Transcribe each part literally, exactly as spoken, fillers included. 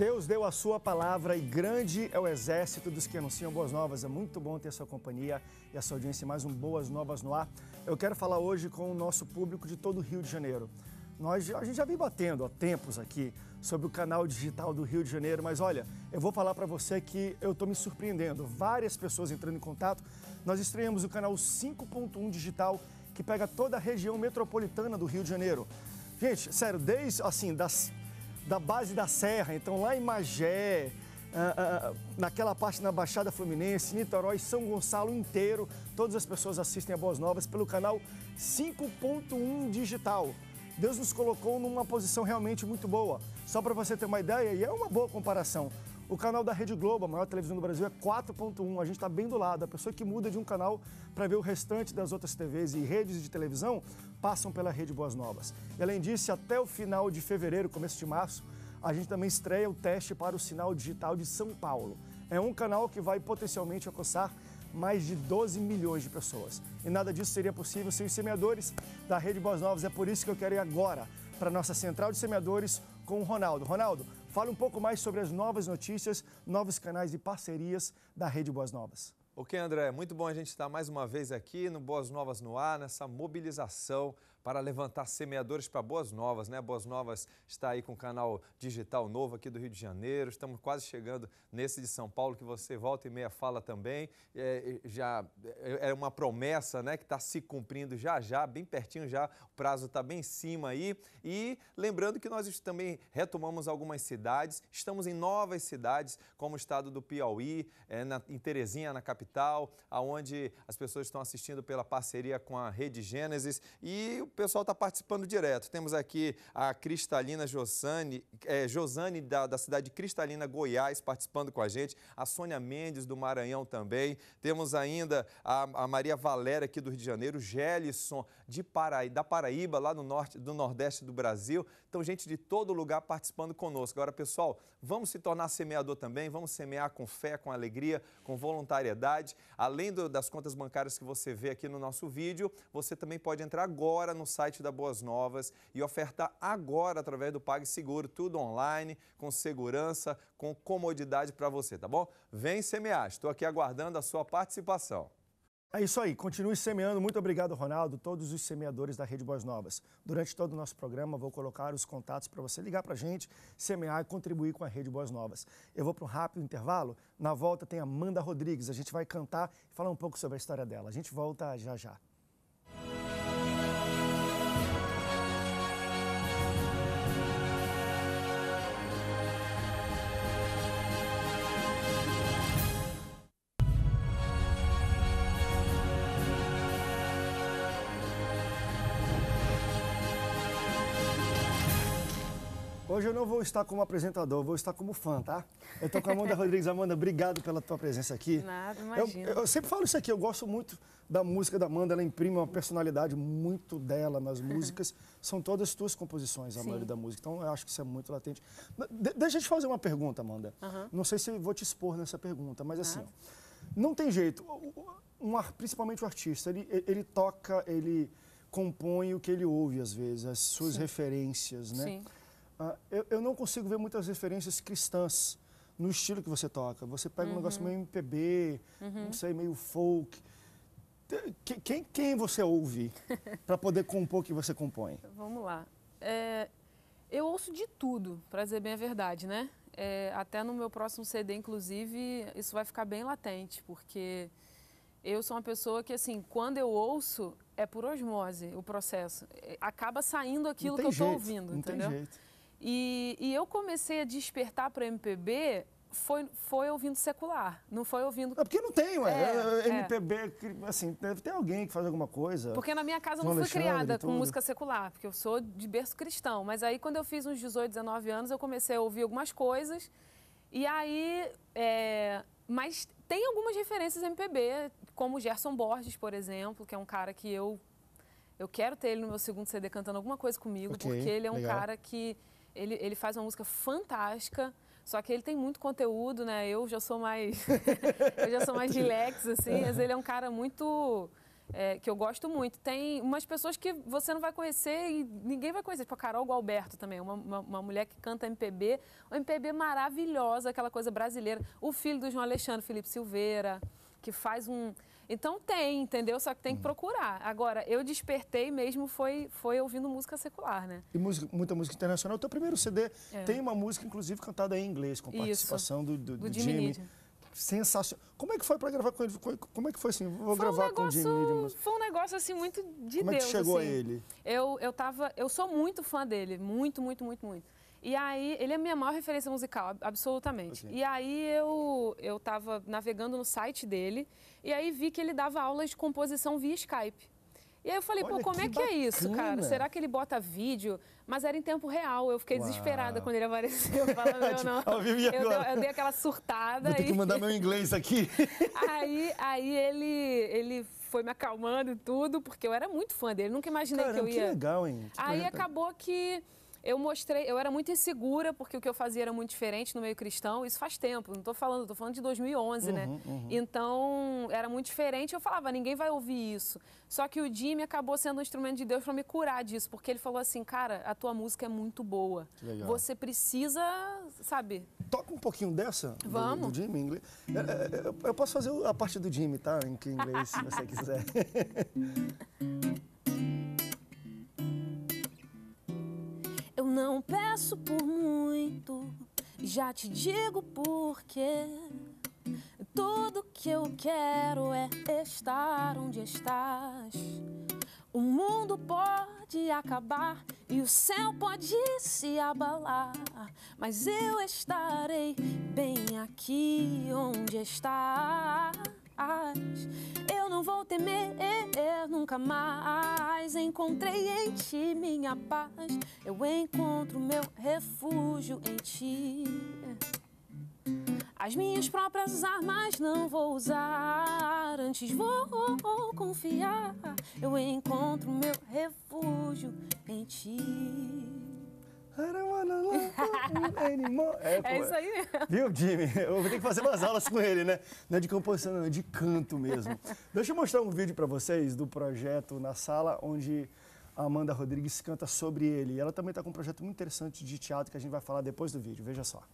Deus deu a sua palavra e grande é o exército dos que anunciam boas novas. É muito bom ter a sua companhia e a sua audiência em mais um Boas Novas no Ar. Eu quero falar hoje com o nosso público de todo o Rio de Janeiro. Nós, a gente já vem batendo há tempos aqui sobre o canal digital do Rio de Janeiro, mas olha, eu vou falar para você que eu estou me surpreendendo. Várias pessoas entrando em contato. Nós estreamos o canal cinco ponto um digital, que pega toda a região metropolitana do Rio de Janeiro. Gente, sério, desde assim, das... da base da Serra, então lá em Magé, ah, ah, naquela parte na Baixada Fluminense, Niterói, São Gonçalo inteiro, todas as pessoas assistem a Boas Novas pelo canal cinco ponto um digital. Deus nos colocou numa posição realmente muito boa. Só para você ter uma ideia, e é uma boa comparação, o canal da Rede Globo, a maior televisão do Brasil, é quatro ponto um, a gente está bem do lado. A pessoa que muda de um canal para ver o restante das outras T Vs e redes de televisão passam pela Rede Boas Novas. E além disso, até o final de fevereiro, começo de março, a gente também estreia o teste para o sinal digital de São Paulo. É um canal que vai potencialmente alcançar mais de doze milhões de pessoas. E nada disso seria possível sem os semeadores da Rede Boas Novas. É por isso que eu quero ir agora para a nossa central de semeadores com o Ronaldo. Ronaldo, fala um pouco mais sobre as novas notícias, novos canais e parcerias da Rede Boas Novas. Ok, André, muito bom a gente estar mais uma vez aqui no Boas Novas no Ar, nessa mobilização para levantar semeadores para Boas Novas, né? Boas Novas está aí com o canal digital novo aqui do Rio de Janeiro, estamos quase chegando nesse de São Paulo, que você volta e meia fala também, é, já é uma promessa, né, que está se cumprindo já já, bem pertinho já, o prazo está bem em cima aí, e lembrando que nós também retomamos algumas cidades, estamos em novas cidades, como o estado do Piauí, é, na, em Terezinha, na capital, aonde as pessoas estão assistindo pela parceria com a Rede Gênesis, e o pessoal está participando direto. Temos aqui a Cristalina Josane, é, Josane da, da cidade de Cristalina, Goiás, participando com a gente. A Sônia Mendes, do Maranhão, também. Temos ainda a, a Maria Valéria, aqui do Rio de Janeiro. Gelson, de Paraí, da Paraíba, lá no norte, do Nordeste do Brasil. Então, gente de todo lugar participando conosco. Agora, pessoal, vamos se tornar semeador também. Vamos semear com fé, com alegria, com voluntariedade. Além do, das contas bancárias que você vê aqui no nosso vídeo, você também pode entrar agora no no site da Boas Novas e ofertar agora através do PagSeguro, tudo online, com segurança, com comodidade para você, tá bom? Vem semear, estou aqui aguardando a sua participação. É isso aí, continue semeando. Muito obrigado, Ronaldo, todos os semeadores da Rede Boas Novas. Durante todo o nosso programa, vou colocar os contatos para você ligar para a gente, semear e contribuir com a Rede Boas Novas. Eu vou para um rápido intervalo. Na volta tem a Amanda Rodrigues. A gente vai cantar e falar um pouco sobre a história dela. A gente volta já já. Hoje eu não vou estar como apresentador, vou estar como fã, tá? Eu estou com a Amanda Rodrigues. Amanda, obrigado pela tua presença aqui. Nada, imagina. Eu, eu sempre falo isso aqui, eu gosto muito da música da Amanda, ela imprime uma personalidade muito dela nas músicas. São todas tuas composições, a Sim. maioria da música, então eu acho que isso é muito latente. De, deixa eu te fazer uma pergunta, Amanda. Uhum. Não sei se eu vou te expor nessa pergunta, mas assim, ó, não tem jeito, um, principalmente o artista, ele, ele toca, ele compõe o que ele ouve às vezes, as suas Sim. referências, né? Sim. Uh, eu, eu não consigo ver muitas referências cristãs no estilo que você toca. Você pega uhum. um negócio meio M P B, uhum. não sei, meio folk. Quem, quem você ouve para poder compor o que você compõe? Vamos lá. É, eu ouço de tudo, para dizer bem a verdade, né? É, até no meu próximo C D, inclusive, isso vai ficar bem latente, porque eu sou uma pessoa que, assim, quando eu ouço, é por osmose o processo. Acaba saindo aquilo que eu estou ouvindo, não entendeu? Tem jeito. E, e eu comecei a despertar para M P B foi, foi ouvindo secular, não foi ouvindo... É porque não tem, ué. É, M P B, é. assim, deve ter alguém que faz alguma coisa. Porque na minha casa eu não fui criada com música secular, porque eu sou de berço cristão. Mas aí quando eu fiz uns dezoito, dezenove anos, eu comecei a ouvir algumas coisas. E aí... É, mas tem algumas referências M P B, como Gerson Borges, por exemplo, que é um cara que eu... Eu quero ter ele no meu segundo C D cantando alguma coisa comigo, okay, porque ele é um legal. cara que... Ele, ele faz uma música fantástica, só que ele tem muito conteúdo, né? Eu já sou mais, eu já sou mais relax, assim, mas ele é um cara muito é, que eu gosto muito. Tem umas pessoas que você não vai conhecer e ninguém vai conhecer, tipo a Carol Gualberto também, uma, uma, uma mulher que canta M P B, uma M P B maravilhosa, aquela coisa brasileira. O filho do João Alexandre, Felipe Silveira, que faz um... Então tem, entendeu? Só que tem que procurar. Agora, eu despertei mesmo foi, foi ouvindo música secular, né? E música, muita música internacional. O teu primeiro C D é. tem uma música, inclusive, cantada em inglês, com participação do, do, do, do Jimmy. Jimmy. Sensacional. Como é que foi para gravar com ele? Como é que foi assim? Vou foi gravar um negócio, com o Jimmy. Foi um negócio assim muito de Como Deus. Como é que chegou assim. a ele? Eu, eu, tava, eu sou muito fã dele, muito, muito, muito, muito. E aí, ele é a minha maior referência musical, absolutamente. Okay. E aí, eu, eu tava navegando no site dele e aí vi que ele dava aulas de composição via Skype. E aí eu falei, Olha, pô, como que é que bacana. é isso, cara? Será que ele bota vídeo? Mas era em tempo real. Eu fiquei Uau. desesperada quando ele apareceu. Falando, não, não. Eu, dei, eu dei aquela surtada. Vou ter e... que mandar meu inglês aqui. aí aí ele, ele foi me acalmando e tudo, porque eu era muito fã dele. Nunca imaginei Caramba, que eu ia... que legal, hein? Que aí acabou que... Eu mostrei, eu era muito insegura, porque o que eu fazia era muito diferente no meio cristão. Isso faz tempo, não estou falando, estou falando de dois mil e onze, uhum, né? Uhum. Então, era muito diferente. Eu falava, ninguém vai ouvir isso. Só que o Jimmy acabou sendo um instrumento de Deus para me curar disso, porque ele falou assim, cara, a tua música é muito boa. Legal. Você precisa, sabe... Toca um pouquinho dessa, Vamos. Do, do Jimmy em inglês. Eu, eu, eu posso fazer a parte do Jimmy, tá? Em inglês, se você quiser. Eu não peço por muito, já te digo porquê. Tudo que eu quero é estar onde estás. O mundo pode acabar e o céu pode se abalar, mas eu estarei bem aqui onde estás. Eu não vou temer nunca mais. Encontrei em ti minha paz. Eu encontro meu refúgio em ti. As minhas próprias armas não vou usar, antes vou confiar. Eu encontro meu refúgio em ti. É, é isso aí mesmo. Viu, Jimmy? Eu vou ter que fazer umas aulas com ele, né? Não é de composição, não, é de canto mesmo. Deixa eu mostrar um vídeo para vocês do projeto Na Sala, onde a Amanda Rodrigues canta sobre ele. E ela também está com um projeto muito interessante de teatro que a gente vai falar depois do vídeo. Veja só.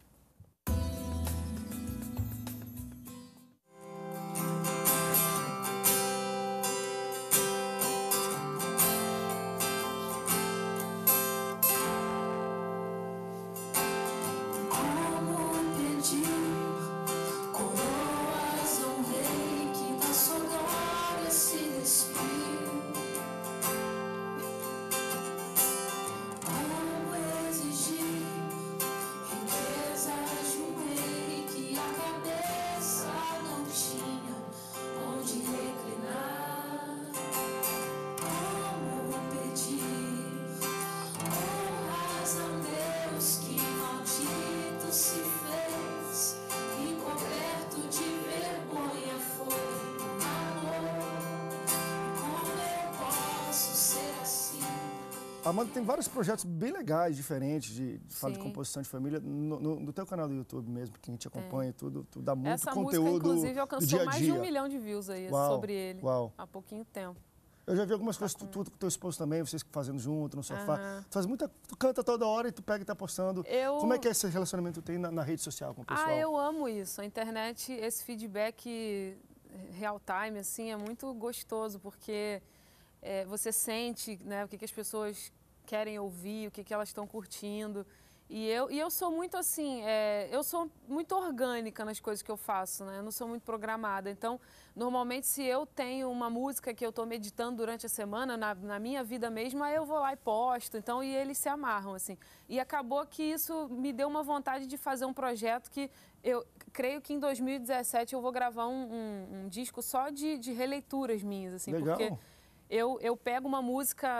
A Amanda tem vários projetos bem legais, diferentes, de, de fala de composição de família, no, no, no teu canal do YouTube mesmo, que a gente acompanha, é. tudo, tu dá muito Essa conteúdo música, inclusive, alcançou do dia a dia. mais de um milhão de views aí Uau, sobre ele, uau. há pouquinho tempo. Eu já vi algumas tá coisas, tu, tu com teu esposo também, vocês fazendo junto, no sofá. Uhum. Tu faz muita, tu canta toda hora e tu pega e tá postando. Eu... Como é que é esse relacionamento que tu tem na, na rede social com o pessoal? Ah, eu amo isso. A internet, esse feedback real time, assim, é muito gostoso, porque é, você sente, né, o que, que as pessoas querem ouvir, o que, que elas estão curtindo. E eu, e eu sou muito assim, é, eu sou muito orgânica nas coisas que eu faço, né? Eu não sou muito programada. Então, normalmente, se eu tenho uma música que eu estou meditando durante a semana, na, na minha vida mesmo, aí eu vou lá e posto. Então, e eles se amarram, assim. E acabou que isso me deu uma vontade de fazer um projeto que eu creio que em dois mil e dezessete eu vou gravar um, um, um disco só de, de releituras minhas, assim. Legal. Porque Eu, eu pego uma música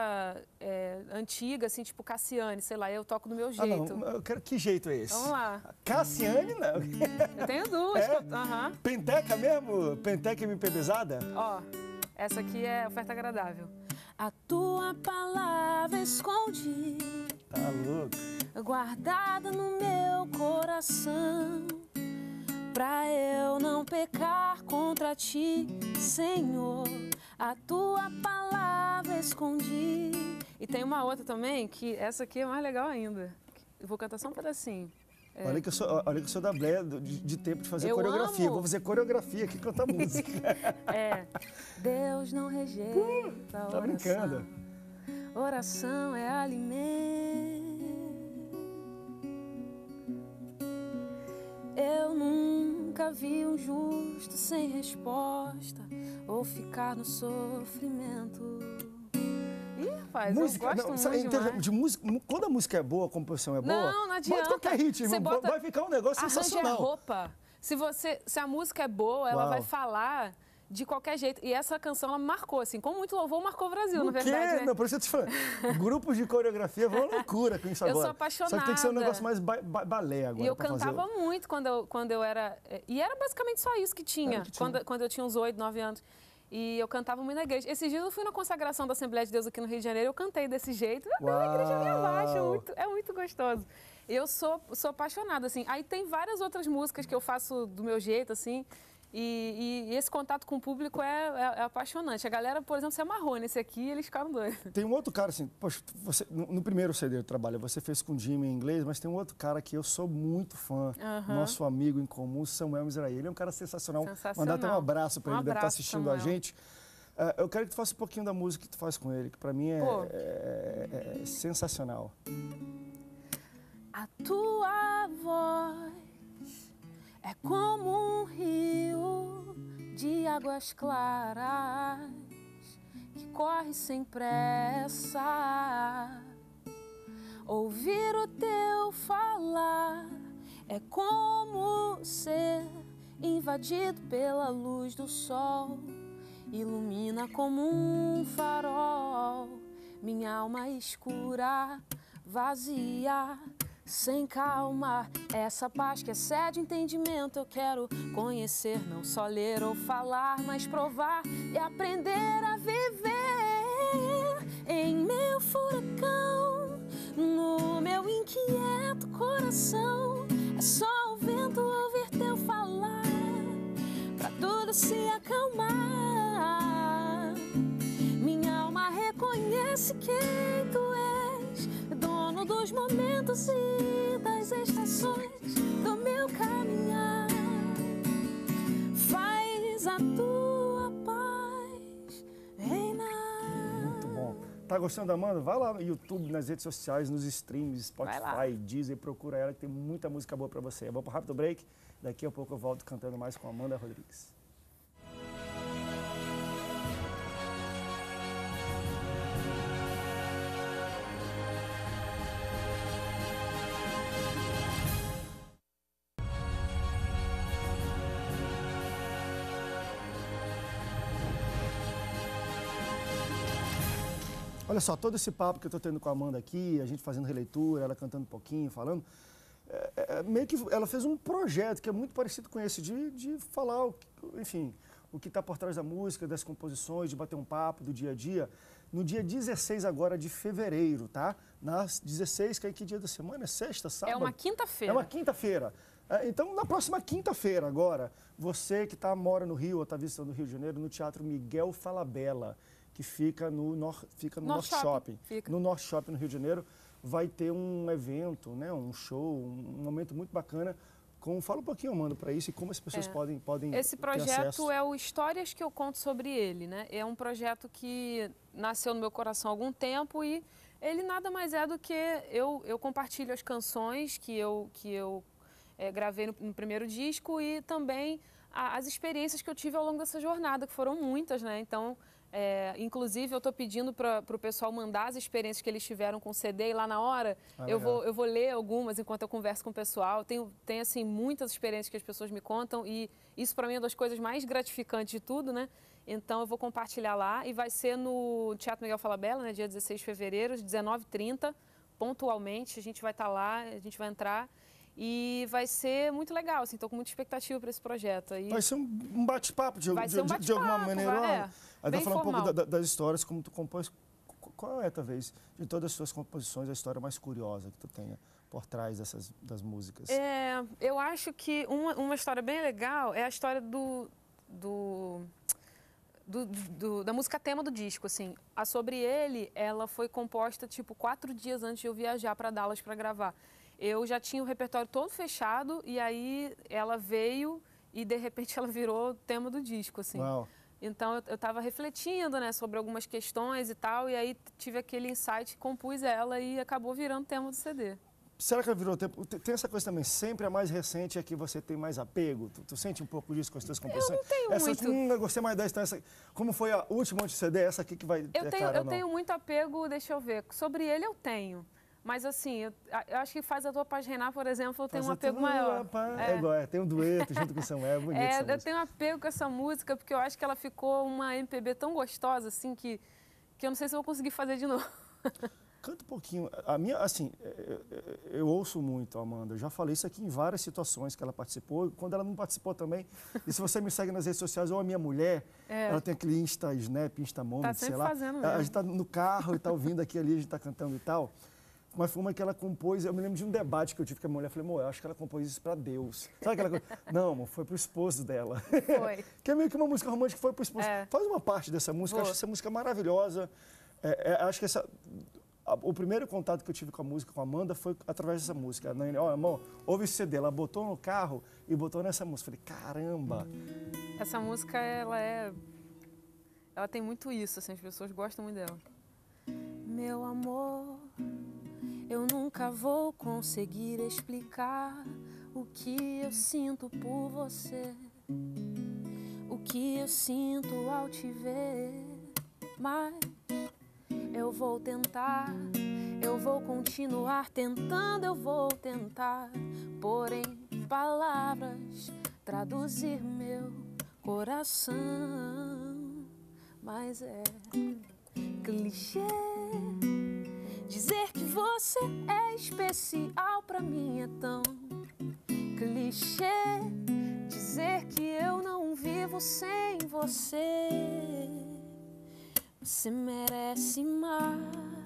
é, antiga, assim, tipo Cassiane, sei lá, eu toco do meu jeito. Ah, não, eu quero, que jeito é esse? Vamos lá. Cassiane, não. Eu tenho duas. É? Eu, uh-huh. Penteca mesmo? Penteca M P pesada? Ó, essa aqui é oferta agradável. A tua palavra escondi, tá louco, guardada no meu coração, pra eu não pecar contra ti, Senhor. a tua palavra escondi. E tem uma outra também, que essa aqui é mais legal ainda. Eu vou cantar só um pedacinho. É. Olha, que eu sou, olha que eu sou da Blé, de, de tempo de fazer eu coreografia. Amo. Vou fazer coreografia aqui e cantar música. É. Deus não rejeita uh, tá oração. Brincando. Oração é alimento. Eu nunca vi um justo sem resposta ou ficar no sofrimento. Ih, rapaz, música, eu gosto não, muito de, de música, quando a música é boa, a composição é boa, não, não adianta. Bota qualquer ritmo, bota, vai ficar um negócio sensacional. Arranja a roupa. Se, você, se a música é boa, ela Uau. vai falar de qualquer jeito. E essa canção, ela marcou, assim, com muito louvor, marcou o Brasil, na verdade. Né? Não, por isso eu te falando. Grupos de coreografia vão loucura com isso agora. Eu sou apaixonada. Só que tem que ser um negócio mais ba ba balé agora. E eu cantava fazer. muito quando eu, quando eu era... E era basicamente só isso que tinha, que tinha. Quando, quando eu tinha uns oito, nove anos. E eu cantava muito na igreja. Esses dias eu fui na consagração da Assembleia de Deus aqui no Rio de Janeiro, eu cantei desse jeito. Eu a igreja me abaixo, é muito, é muito gostoso. Eu sou, sou apaixonada, assim. Aí tem várias outras músicas que eu faço do meu jeito, assim. E, e, e esse contato com o público é, é, é apaixonante. A galera, por exemplo, se amarrou nesse aqui e eles ficaram doidos. Tem um outro cara, assim, poxa, você, no, no primeiro C D do trabalho, você fez com o Jimmy em inglês, mas tem um outro cara que eu sou muito fã, uh-huh. nosso amigo em comum, Samuel Israel. Ele é um cara sensacional. sensacional. Mandar até um abraço para um ele, abraço, deve estar assistindo Samuel. a gente. Uh, eu quero que tu faça um pouquinho da música que tu faz com ele, que para mim é, é, é, é sensacional. A tua voz é como um rio de águas claras que corre sem pressa. Ouvir o teu falar é como ser invadido pela luz do sol. Ilumina como um farol minha alma escura, vazia, sem calma, essa paz que excede entendimento eu quero conhecer, não só ler ou falar, mas provar e aprender a viver em meu furacão, no meu inquieto coração. É só o vento ouvir teu falar, pra tudo se acalmar. Minha alma reconhece quem tu és, dono dos momentos e das estações do meu caminhar. Faz a tua paz reinar. Muito bom. Tá gostando da Amanda? Vai lá no YouTube, nas redes sociais, nos streams, Spotify, Deezer, procura ela que tem muita música boa pra você. Vamos pro rápido break. Daqui a pouco eu volto cantando mais com a Amanda Rodrigues. Olha só, todo esse papo que eu estou tendo com a Amanda aqui, a gente fazendo releitura, ela cantando um pouquinho, falando, é, é, meio que ela fez um projeto que é muito parecido com esse, de, de falar, o que, enfim, o que está por trás da música, das composições, de bater um papo do dia a dia. No dia dezesseis agora de fevereiro, tá? Nas dezesseis, que é que dia da semana? É sexta, sábado? É uma quinta-feira. É uma quinta-feira. É, então, na próxima quinta-feira agora, você que tá, mora no Rio ou está visitando o Rio de Janeiro, no Teatro Miguel Falabella, que fica no, nor, fica no North, North Shopping, Shopping. No North Shopping, no Rio de Janeiro, vai ter um evento, né, um show, um momento muito bacana. Com, fala um pouquinho, Amanda, para isso e como as pessoas é. podem, podem Esse projeto é o Histórias que eu conto sobre ele, né? É um projeto que nasceu no meu coração há algum tempo e ele nada mais é do que eu, eu compartilho as canções que eu, que eu é, gravei no, no primeiro disco e também a, as experiências que eu tive ao longo dessa jornada, que foram muitas, né? Então, É, inclusive, eu estou pedindo para o pessoal mandar as experiências que eles tiveram com o C D e lá na hora ah, eu, vou, eu vou ler algumas enquanto eu converso com o pessoal. Tem, tem assim, muitas experiências que as pessoas me contam e isso, para mim, é uma das coisas mais gratificantes de tudo, né? Então, eu vou compartilhar lá e vai ser no Teatro Miguel Falabella, né, dia dezesseis de fevereiro, às dezenove e trinta, pontualmente. A gente vai estar lá, a gente vai entrar. E vai ser muito legal, assim, estou com muita expectativa para esse projeto. E vai ser um, um bate-papo, de, de, um bate de alguma maneira. Vai, é, aí vai falar um pouco da, das histórias, como tu compôs. Qual é, talvez, de todas as suas composições, a história mais curiosa que tu tenha por trás dessas, das músicas? É, eu acho que uma, uma história bem legal é a história do, do, do, do, da música tema do disco, assim. A Sobre Ele, ela foi composta, tipo, quatro dias antes de eu viajar para Dallas para gravar. Eu já tinha o repertório todo fechado e aí ela veio e, de repente, ela virou tema do disco, assim. Uau. Então, eu estava refletindo, né, sobre algumas questões e tal, e aí tive aquele insight, compus ela e acabou virando tema do C D. Será que ela virou tempo? Tem essa coisa também, sempre a mais recente é que você tem mais apego? Tu, tu sente um pouco disso com as tuas composições? Eu não tenho essa, muito. Hum, eu gostei mais dessa, então essa. Como foi a última de C D? Essa aqui que vai Eu ter tenho, cara, eu não? tenho muito apego, deixa eu ver, sobre ele eu tenho. Mas assim, eu, eu acho que Faz a Tua Paz Reinar, por exemplo, eu tenho Faz um a apego tua maior. paz- É. É igual, é, tem um dueto junto com o Samuel, é bonito É, essa eu música. tenho apego com essa música porque eu acho que ela ficou uma M P B tão gostosa, assim, que, que eu não sei se eu vou conseguir fazer de novo. Canta um pouquinho. A minha, assim, eu, eu, eu ouço muito a Amanda. Eu já falei isso aqui em várias situações que ela participou. Quando ela não participou também. E se você me segue nas redes sociais, ou a minha mulher, é. ela tem aquele Insta Snap, Insta Moment, tá sei lá. Fazendo a, a mesmo. gente tá no carro e tá ouvindo aqui ali, a gente tá cantando e tal. Mas foi uma que ela compôs. Eu me lembro de um debate que eu tive com a mulher. Eu falei, amor, eu acho que ela compôs isso pra Deus. Sabe aquela coisa? Não, amor, foi pro esposo dela. Foi. Que é meio que uma música romântica que foi pro esposo. É. Faz uma parte dessa música. Vou. Eu acho essa música maravilhosa. É, é, acho que essa. O primeiro contato que eu tive com a música, com a Amanda, foi através dessa música. Ó, oh, amor, ouve esse C D. Ela botou no carro e botou nessa música. Falei, caramba! Essa música, ela é... Ela tem muito isso, assim, as pessoas gostam muito dela. Meu amor, eu nunca vou conseguir explicar o que eu sinto por você, o que eu sinto ao te ver, mas... eu vou tentar, eu vou continuar tentando, eu vou tentar pôr em palavras, traduzir meu coração. Mas é clichê dizer que você é especial pra mim, é tão clichê dizer que eu não vivo sem você. Você merece mais,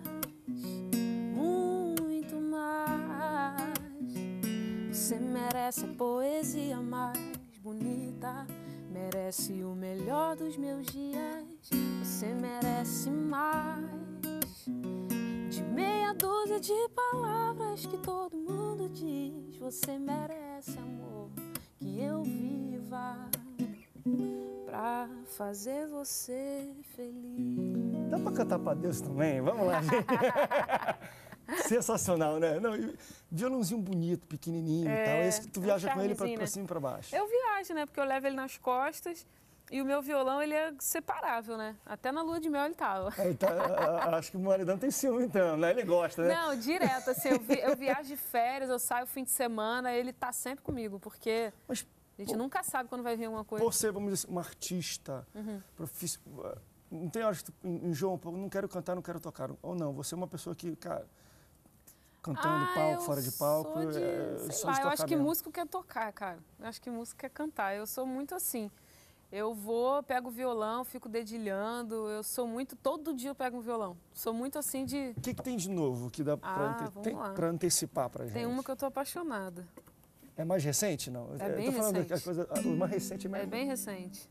muito mais. Você merece a poesia mais bonita, merece o melhor dos meus dias. Você merece mais de meia dúzia de palavras que todo mundo diz. Você merece, amor, que eu viva pra fazer você feliz. Dá pra cantar pra Deus também? Vamos lá, gente. Sensacional, né? Não, violãozinho bonito, pequenininho é, e tal. Esse que tu viaja é um com ele pra, né? pra cima e pra baixo. Eu viajo, né? Porque eu levo ele nas costas e o meu violão, ele é separável, né? Até na lua de mel ele tava. É, então, acho que o maridão tem ciúme, então, né? Ele gosta, né? Não, direto, assim, eu, vi, eu viajo de férias, eu saio fim de semana, ele tá sempre comigo, porque... Mas, a gente pô, nunca sabe quando vai vir alguma coisa. Por ser, vamos dizer assim, uma artista, uhum. profissional, não tem horas que tu enjoa um pouco, não quero cantar, não quero tocar. Ou não, você é uma pessoa que, cara, cantando ah, palco, fora de palco. De, é, sei lá, eu acho que mesmo. músico quer tocar, cara. Eu acho que músico quer cantar. Eu sou muito assim. Eu vou, pego o violão, fico dedilhando. Eu sou muito, todo dia eu pego um violão. Sou muito assim de... O que, que tem de novo que dá ah, pra, ante... tem, pra antecipar pra gente? Tem uma que eu tô apaixonada. É mais recente, não? É bem eu tô falando recente. A coisa, a mais recente mesmo. É bem recente.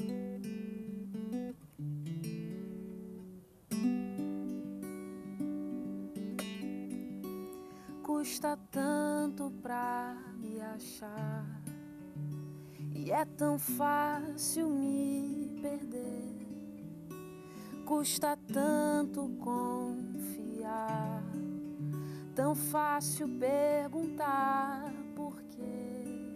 Custa tanto pra me achar e é tão fácil me perder. Custa tanto confiar, tão fácil perguntar por quê.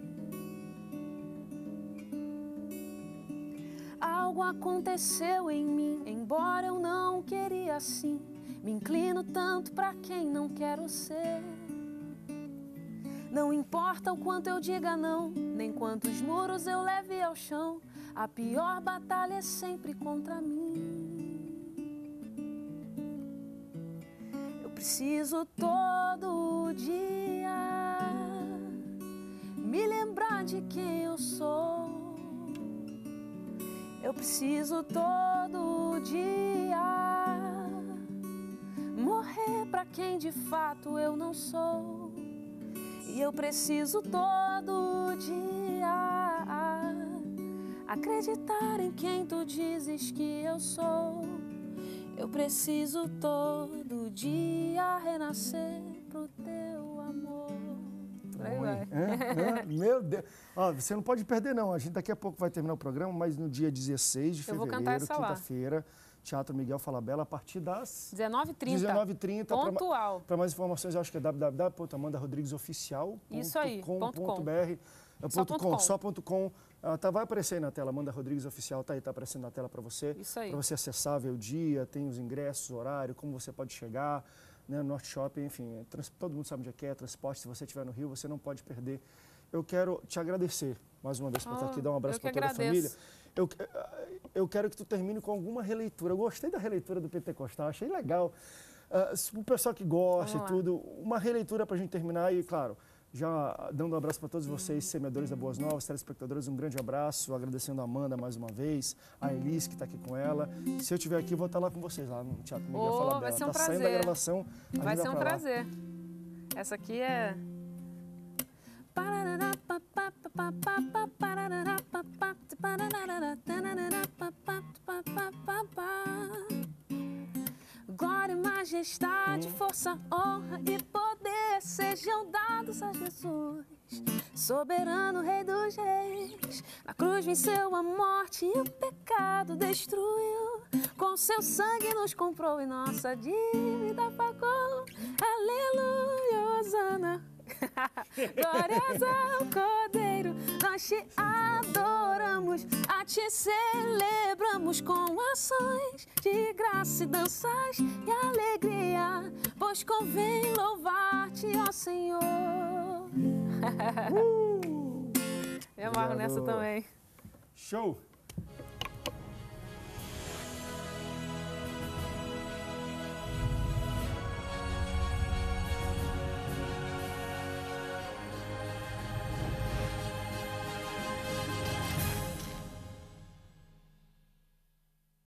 Algo aconteceu em mim, embora eu não queria assim. Me inclino tanto pra quem não quero ser. Não importa o quanto eu diga não, nem quantos muros eu leve ao chão. A pior batalha é sempre contra mim. Eu preciso todo dia me lembrar de quem eu sou. Eu preciso todo dia morrer pra quem de fato eu não sou. E eu preciso todo dia acreditar em quem tu dizes que eu sou. Eu preciso todo dia renascer pro teu amor. Por aí vai. É, é, meu Deus. Ó, você não pode perder, não. A gente daqui a pouco vai terminar o programa, mas no dia dezesseis de fevereiro, quinta-feira, Teatro Miguel Falabella, a partir das... dezenove e trinta. dezenove e trinta. Pontual. Para mais informações, eu acho que é w w w ponto amanda rodrigues oficial ponto com ponto b r. Só ponto com, só ponto com. Uh, tá, vai aparecer aí na tela, Amanda Rodrigues Oficial, tá aí, tá aparecendo na tela para você. Isso aí. Para você acessar, ver o dia, tem os ingressos, o horário, como você pode chegar, né, no Norte Shopping, enfim, é, trans, todo mundo sabe onde é que é, transporte, se você estiver no Rio, você não pode perder. Eu quero te agradecer, mais uma vez, por oh, estar aqui, dar um abraço para toda agradeço. a família. Eu, eu quero que tu termine com alguma releitura. Eu gostei da releitura do Pentecostal, achei legal. Uh, o pessoal que gosta e tudo, uma releitura para a gente terminar e, claro, já dando um abraço para todos vocês, semeadores da Boas Novas, telespectadores, um grande abraço, agradecendo a Amanda mais uma vez, a Elis que está aqui com ela. Se eu estiver aqui, vou estar lá com vocês, lá no Teatro Miguel oh, Falabella. Vai ser um tá prazer. Saindo da gravação, vai ser um prazer. Essa aqui é... Glória e majestade, força, honra e poder sejam dados a Jesus, soberano Rei dos Reis. Na cruz venceu a morte e o pecado destruiu. Com seu sangue nos comprou e nossa dívida pagou. Aleluia, Hosana. Glórias ao Cordeiro, nós te adoramos, a te celebramos com ações de graça e danças e alegria, pois convém louvar-te, ó Senhor. uh! Me amarro nessa também. Show!